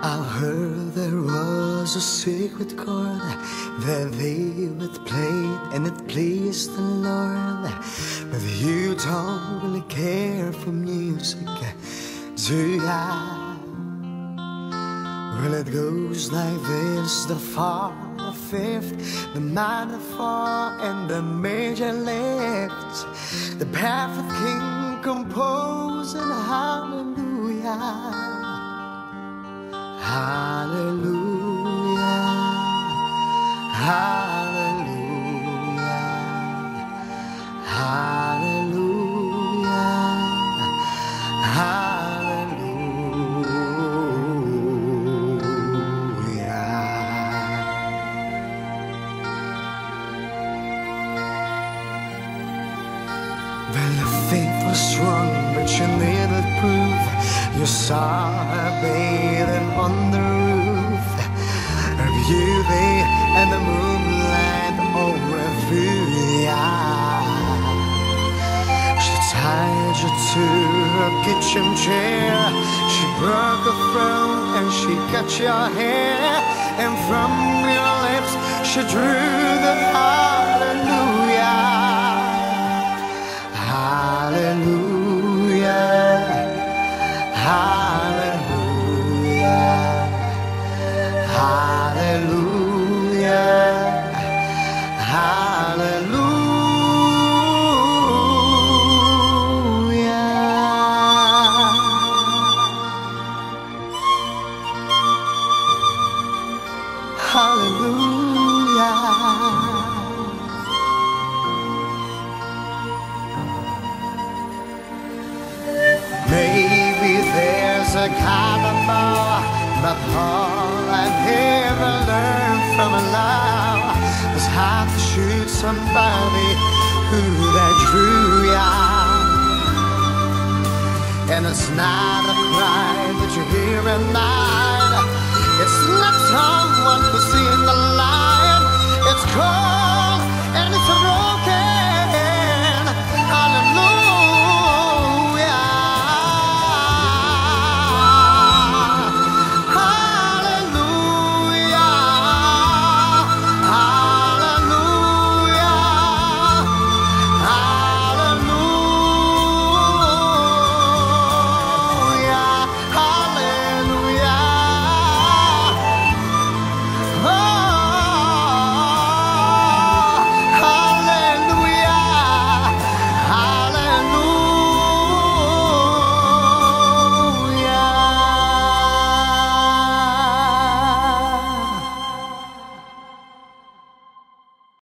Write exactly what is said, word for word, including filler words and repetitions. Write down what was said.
I heard there was a secret chord that David played and it pleased the Lord. But you don't really care for music, do ya? Well, it goes like this: the four, the fifth, the minor four, and the major lift. The perfect king composing hallelujah. Hallelujah, hallelujah, hallelujah, hallelujah. Well, the faith was strong, but you needed proof. You saw her bathing on the roof, her beauty and the moonlight overthrew. She tied you to her kitchen chair, she broke a throne and she cut your hair, and from your lips she drew the hallelujah. Hallelujah, hallelujah, hallelujah, hallelujah. Hallelujah. Maybe there's a kind of more, but all I've ever learned from love was how to shoot somebody who that drew ya. And it's not a cry that you hear at night, it's not someone who's seen the light, it's called